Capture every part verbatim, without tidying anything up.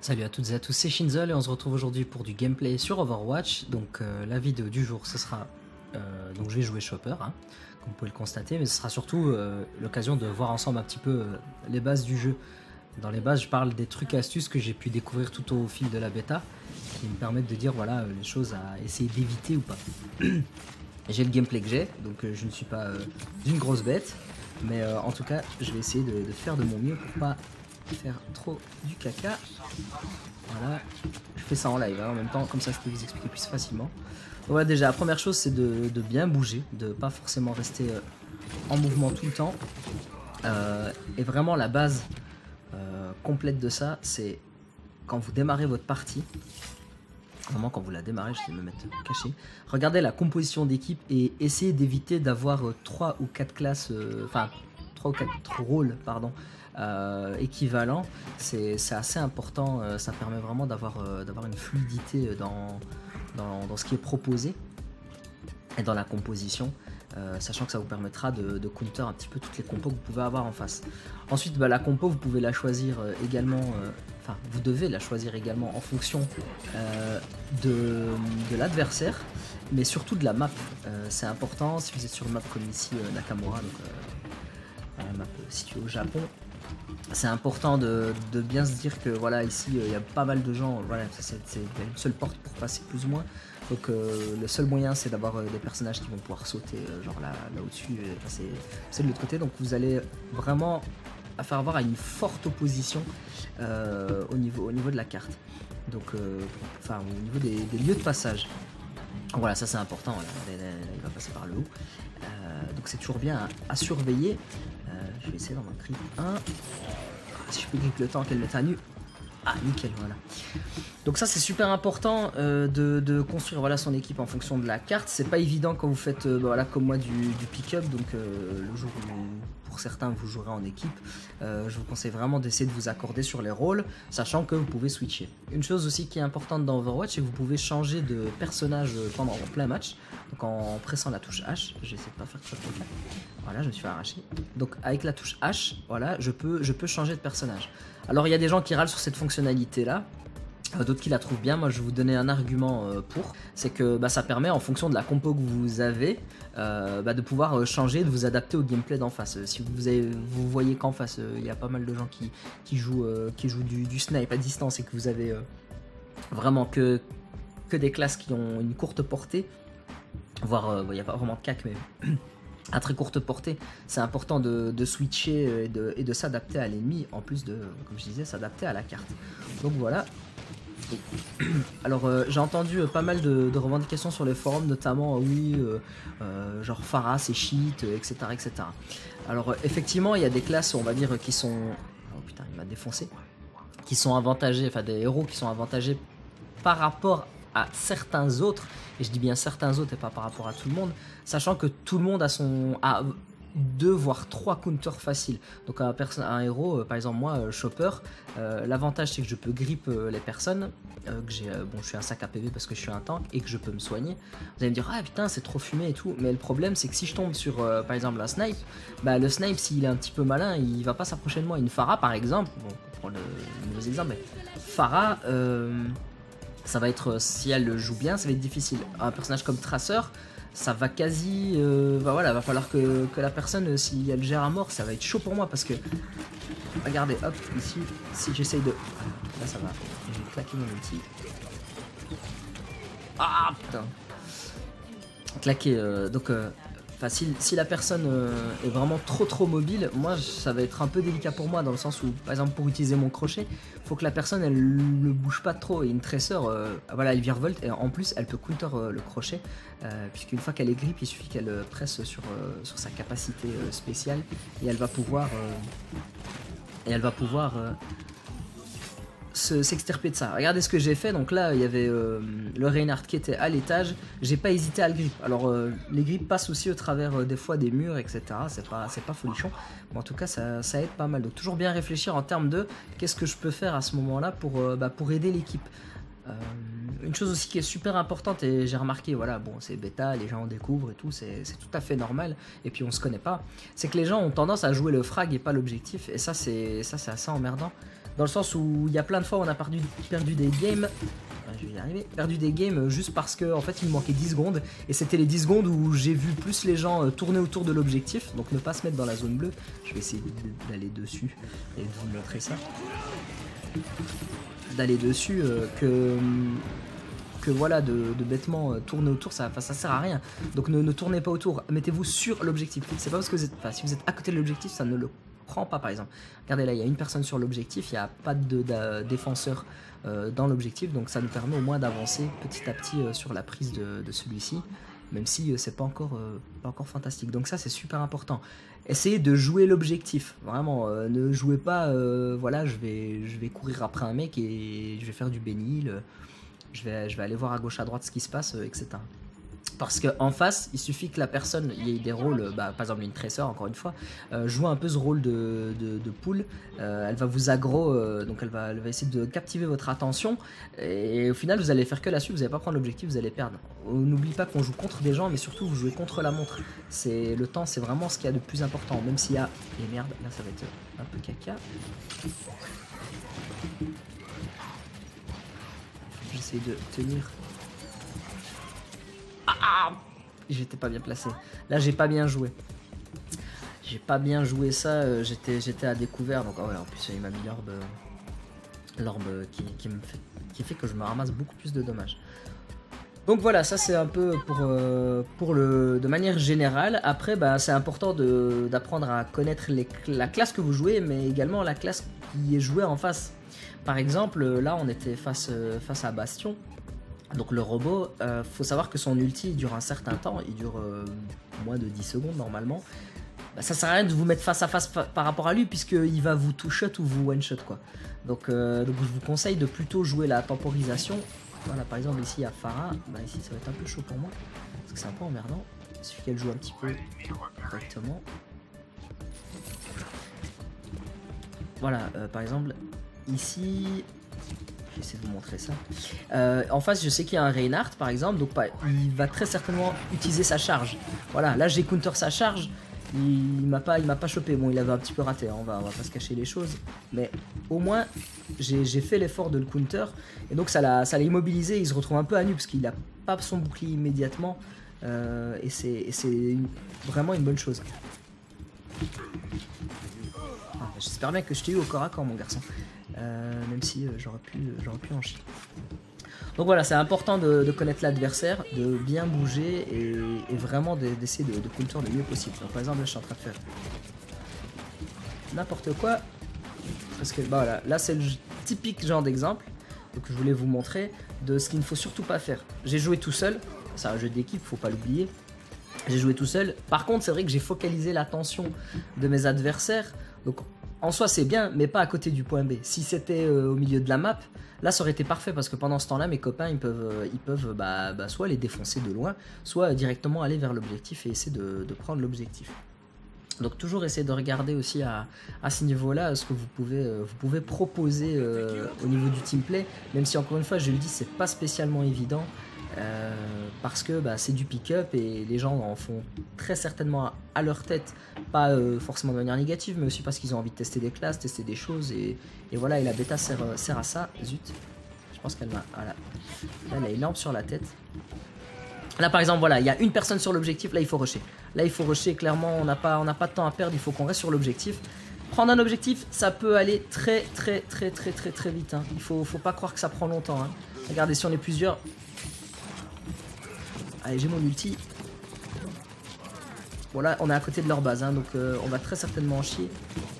Salut à toutes et à tous, c'est Shinzel et on se retrouve aujourd'hui pour du gameplay sur Overwatch. Donc euh, la vidéo du jour, ce sera... Euh, donc je vais jouer Chopper, hein, comme vous pouvez le constater, mais ce sera surtout euh, l'occasion de voir ensemble un petit peu euh, les bases du jeu. Dans les bases, je parle des trucs et astuces que j'ai pu découvrir tout au fil de la bêta, qui me permettent de dire voilà les choses à essayer d'éviter ou pas. J'ai le gameplay que j'ai, donc euh, je ne suis pas euh, une grosse bête, mais euh, en tout cas, je vais essayer de, de faire de mon mieux pour pas faire trop du caca. Voilà, je fais ça en live hein, en même temps, comme ça je peux vous expliquer plus facilement. Donc voilà, déjà la première chose c'est de, de bien bouger, de pas forcément rester euh, en mouvement tout le temps. Euh, et vraiment la base euh, complète de ça, c'est quand vous démarrez votre partie. Vraiment quand vous la démarrez, je vais me mettre caché. Regardez la composition d'équipe et essayez d'éviter d'avoir euh, trois ou quatre classes, euh, enfin trois ou quatre rôles, pardon. Euh, équivalent, c'est assez important, euh, ça permet vraiment d'avoir euh, d'avoir une fluidité dans, dans, dans ce qui est proposé et dans la composition, euh, sachant que ça vous permettra de, de counter un petit peu toutes les compos que vous pouvez avoir en face. Ensuite, bah, la compo, vous pouvez la choisir euh, également, euh, enfin vous devez la choisir également en fonction euh, de, de l'adversaire, mais surtout de la map. Euh, c'est important, si vous êtes sur une map comme ici, euh, Nakamura, donc euh, la map située au Japon. C'est important de, de bien se dire que voilà, ici il euh, y a pas mal de gens, voilà, c'est une seule porte pour passer plus ou moins. Donc euh, le seul moyen c'est d'avoir euh, des personnages qui vont pouvoir sauter euh, genre là, là au-dessus et passer de l'autre côté. Donc vous allez vraiment faire avoir à une forte opposition euh, au, niveau, au niveau de la carte. Donc euh, enfin au niveau des, des lieux de passage. Voilà, ça c'est important, là, là, là, il va passer par le haut. Euh, donc c'est toujours bien à, à surveiller. Euh, je vais essayer d'en grip un. Si je peux grip le temps qu'elle mette à nu. Ah, nickel, voilà. Donc ça c'est super important euh, de, de construire voilà, son équipe en fonction de la carte. C'est pas évident quand vous faites, euh, voilà, comme moi, du, du pick-up. Donc euh, le jour où, pour certains, vous jouerez en équipe, euh, je vous conseille vraiment d'essayer de vous accorder sur les rôles, sachant que vous pouvez switcher. Une chose aussi qui est importante dans Overwatch, c'est que vous pouvez changer de personnage pendant plein match. Donc en pressant la touche H, j'essaie de pas faire ça. Voilà, je me suis fait arracher. Donc avec la touche H, voilà, je peux, je peux changer de personnage. Alors il y a des gens qui râlent sur cette fonctionnalité là, euh, d'autres qui la trouvent bien. Moi je vais vous donner un argument euh, pour, c'est que bah, ça permet en fonction de la compo que vous avez euh, bah, de pouvoir euh, changer, de vous adapter au gameplay d'en face. Euh, si vous, avez, vous voyez qu'en face il euh, y a pas mal de gens qui, qui jouent, euh, qui jouent du, du snipe à distance et que vous avez euh, vraiment que, que des classes qui ont une courte portée, voire il euh, n'y a pas vraiment de cac mais... à très courte portée, c'est important de, de switcher et de, et de s'adapter à l'ennemi, en plus de, comme je disais, s'adapter à la carte. Donc voilà. Alors euh, j'ai entendu pas mal de, de revendications sur les forums, notamment euh, oui, euh, euh, genre Pharah c'est cheat, euh, et cetera, et cetera. Alors euh, effectivement, il y a des classes, on va dire, qui sont... Oh putain, il m'a défoncé. Qui sont avantagés, enfin des héros qui sont avantagés par rapport à certains autres, et je dis bien certains autres et pas par rapport à tout le monde, sachant que tout le monde a son a deux voire trois counters faciles. Donc un, un héros, euh, par exemple moi, euh, Chopper, euh, l'avantage c'est que je peux grip euh, les personnes, euh, que j'ai, euh, bon je suis un sac à P V parce que je suis un tank et que je peux me soigner. Vous allez me dire ah putain c'est trop fumé et tout, mais le problème c'est que si je tombe sur euh, par exemple un snipe, bah le snipe s'il est un petit peu malin, il va pas s'approcher de moi. Une Pharah par exemple, bon on prend le, le nouveau exemple, mais Pharah, euh, ça va être, si elle le joue bien, ça va être difficile. Un personnage comme Tracer, ça va quasi... Euh, bah voilà, va falloir que, que la personne, si elle gère à mort, ça va être chaud pour moi parce que... Regardez, hop, ici, si j'essaye de... Là, ça va. Je vais claquer mon outil. Ah, putain. Claquer, euh, donc... Euh, Enfin, si, si la personne euh, est vraiment trop trop mobile, moi ça va être un peu délicat pour moi dans le sens où, par exemple, pour utiliser mon crochet, il faut que la personne elle ne bouge pas trop. Et une Tracer, euh, voilà, elle virevolte et en plus elle peut counter euh, le crochet, euh, puisqu'une fois qu'elle est grip, il suffit qu'elle presse sur, euh, sur sa capacité euh, spéciale et elle va pouvoir euh, et elle va pouvoir euh, s'extirper de ça. Regardez ce que j'ai fait. Donc là il y avait euh, le Reinhardt qui était à l'étage, j'ai pas hésité à le grip. Alors euh, les grips passent aussi au travers euh, des fois des murs, etc. C'est pas, c'est pas folichon, mais en tout cas ça, ça aide pas mal. Donc toujours bien réfléchir en termes de qu'est-ce que je peux faire à ce moment là pour, euh, bah, pour aider l'équipe. Euh, une chose aussi qui est super importante, et j'ai remarqué, voilà, bon c'est bêta, les gens en découvrent et tout, c'est tout à fait normal, et puis on se connaît pas, c'est que les gens ont tendance à jouer le frag et pas l'objectif, et ça c'est ça c'est assez emmerdant. dans le sens où il y a plein de fois où on a perdu, perdu des games. Je vais y arriver. Perdu des games juste parce que en fait il me manquait dix secondes et c'était les dix secondes où j'ai vu plus les gens tourner autour de l'objectif, donc ne pas se mettre dans la zone bleue. Je vais essayer d'aller dessus et de vous montrer ça. D'aller dessus euh, que, que voilà de, de bêtement euh, tourner autour, ça, ça sert à rien. Donc ne, ne tournez pas autour, mettez-vous sur l'objectif. C'est pas parce que vous êtes, enfin, si vous êtes à côté de l'objectif, ça ne le prend pas par exemple. Regardez là, il y a une personne sur l'objectif, il n'y a pas de, de défenseur euh, dans l'objectif, donc ça nous permet au moins d'avancer petit à petit euh, sur la prise de, de celui-ci, même si euh, c'est pas encore, euh, pas encore fantastique. Donc ça c'est super important. Essayez de jouer l'objectif, vraiment, euh, ne jouez pas, euh, voilà, je vais, je vais courir après un mec et je vais faire du bénil, euh, je, vais, je vais aller voir à gauche à droite ce qui se passe, euh, et cetera. Parce qu'en face, il suffit que la personne, il y ait des rôles, bah, par exemple une Tracer, encore une fois, euh, joue un peu ce rôle de, de, de pool, euh, elle va vous aggro, euh, donc elle va, elle va essayer de captiver votre attention, et au final vous allez faire que la suite, vous n'allez pas prendre l'objectif, vous allez perdre. N'oubliez pas qu'on joue contre des gens, mais surtout vous jouez contre la montre. C'est le temps, c'est vraiment ce qu'il y a de plus important, même s'il y a... Et merde, là ça va être un peu caca. J'essaie de tenir... Ah, j'étais pas bien placé. Là, j'ai pas bien joué. J'ai pas bien joué ça. Euh, j'étais, j'étais à découvert. Donc, oh ouais, en plus, il m'a mis l'orbe, l'orbe qui, qui me fait, qui fait que je me ramasse beaucoup plus de dommages. Donc voilà, ça c'est un peu pour, euh, pour le, de manière générale. Après, bah, c'est important d'apprendre à connaître les, la classe que vous jouez, mais également la classe qui est jouée en face. Par exemple, là, on était face, face à Bastion. Donc le robot, euh, faut savoir que son ulti dure un certain temps, il dure euh, moins de dix secondes normalement. Bah, ça sert à rien de vous mettre face à face par rapport à lui puisqu'il va vous two-shot ou vous one-shot quoi. Donc, euh, donc je vous conseille de plutôt jouer la temporisation. Voilà, par exemple ici il y a Pharah, bah, ici ça va être un peu chaud pour moi parce que c'est un peu emmerdant. Il suffit qu'elle joue un petit peu correctement. Voilà, euh, par exemple ici... J'essaie de vous montrer ça. Euh, en face, je sais qu'il y a un Reinhardt, par exemple, donc il va très certainement utiliser sa charge. Voilà, là j'ai counter sa charge, il, il m'a pas, il m'a pas chopé. Bon, il avait un petit peu raté, hein, on va, on va pas se cacher les choses, mais au moins j'ai fait l'effort de le counter et donc ça l'a, ça l'a immobilisé. Il se retrouve un peu à nu parce qu'il a pas son bouclier immédiatement euh, et c'est vraiment une bonne chose. Ah, j'espère bien que je t'ai eu au corps à corps, mon garçon. Euh, même si euh, j'aurais pu, euh, j'aurais pu en chier. Donc voilà, c'est important de, de connaître l'adversaire, de bien bouger et, et vraiment d'essayer de, de counter le mieux possible. Donc, par exemple, là je suis en train de faire n'importe quoi. Parce que bah, voilà, là c'est le typique genre d'exemple que je voulais vous montrer de ce qu'il ne faut surtout pas faire. J'ai joué tout seul, c'est un jeu d'équipe, faut pas l'oublier. J'ai joué tout seul. Par contre, c'est vrai que j'ai focalisé l'attention de mes adversaires. Donc en soi c'est bien, mais pas à côté du point B. Si c'était euh, au milieu de la map, là ça aurait été parfait parce que pendant ce temps-là, mes copains ils peuvent, euh, ils peuvent bah, bah, soit les défoncer de loin, soit directement aller vers l'objectif et essayer de, de prendre l'objectif. Donc toujours essayer de regarder aussi à, à ce niveau-là ce que vous pouvez, euh, vous pouvez proposer euh, au niveau du teamplay, même si encore une fois je le dis, c'est pas spécialement évident. Euh, parce que bah, c'est du pick-up et les gens en font très certainement à leur tête, pas euh, forcément de manière négative, mais aussi parce qu'ils ont envie de tester des classes, tester des choses, et, et voilà, et la bêta sert, sert à ça. Zut, je pense qu'elle m'a... Voilà. Là, elle a une lampe sur la tête. Là par exemple, voilà, il y a une personne sur l'objectif, là il faut rusher. Là il faut rusher, clairement, on n'a pas, on n'a pas de temps à perdre, il faut qu'on reste sur l'objectif. Prendre un objectif, ça peut aller très très très très très très vite, hein. Il faut, faut pas croire que ça prend longtemps, hein. Regardez, si on est plusieurs... Allez, j'ai mon ulti. Bon là, on est à côté de leur base, hein, donc euh, on va très certainement en chier.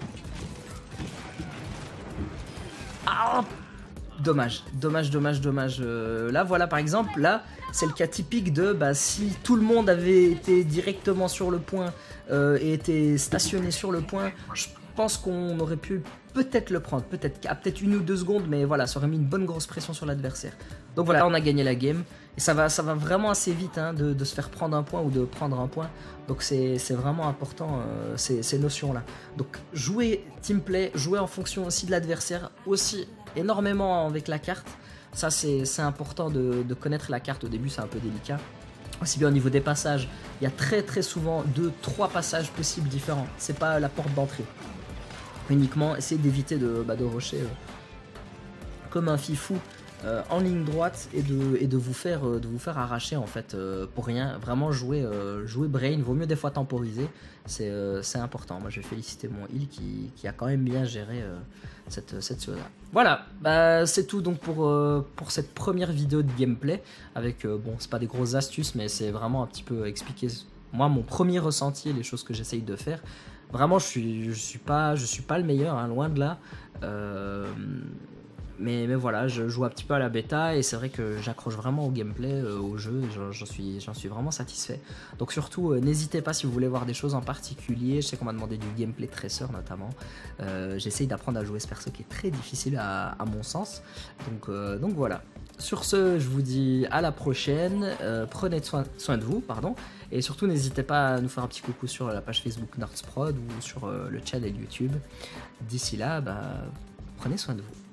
Ah, dommage, dommage, dommage, dommage. Euh, là, voilà, par exemple, là, c'est le cas typique de bah, si tout le monde avait été directement sur le point euh, et était stationné sur le point, je pense qu'on aurait pu peut-être le prendre, peut-être à peut-être une ou deux secondes, mais voilà, ça aurait mis une bonne grosse pression sur l'adversaire. Donc voilà, on a gagné la game. Et ça va, ça va vraiment assez vite hein, de, de se faire prendre un point ou de prendre un point. Donc c'est vraiment important euh, ces, ces notions-là. Donc jouer teamplay, jouer en fonction aussi de l'adversaire, aussi énormément avec la carte. Ça c'est important de, de connaître la carte. Au début c'est un peu délicat. Aussi bien au niveau des passages, il y a très très souvent deux, trois passages possibles différents. C'est pas la porte d'entrée. Uniquement, essayez d'éviter de, bah, de rusher euh, comme un fifou euh, en ligne droite et de, et de, vous, faire, euh, de vous faire arracher en fait euh, pour rien. Vraiment jouer, euh, jouer brain, vaut mieux des fois temporiser, c'est euh, important. Moi je vais féliciter mon heal qui, qui a quand même bien géré euh, cette, cette chose-là. Voilà, bah, c'est tout donc pour, euh, pour cette première vidéo de gameplay. Avec, euh, bon, c'est pas des grosses astuces, mais c'est vraiment un petit peu expliquer moi mon premier ressenti et les choses que j'essaye de faire. Vraiment, je suis, je suis pas, je suis pas le meilleur, hein, loin de là. Euh, Mais, mais voilà, je joue un petit peu à la bêta et c'est vrai que j'accroche vraiment au gameplay, euh, au jeu, et j'en suis, j'en suis vraiment satisfait. Donc surtout, euh, n'hésitez pas si vous voulez voir des choses en particulier. Je sais qu'on m'a demandé du gameplay Tracer notamment. Euh, J'essaye d'apprendre à jouer ce perso qui est très difficile à, à mon sens. Donc, euh, donc voilà. Sur ce, je vous dis à la prochaine. Euh, prenez soin, soin de vous, pardon. Et surtout, n'hésitez pas à nous faire un petit coucou sur la page Facebook Nordsprod ou sur euh, le channel YouTube. D'ici là, bah, prenez soin de vous.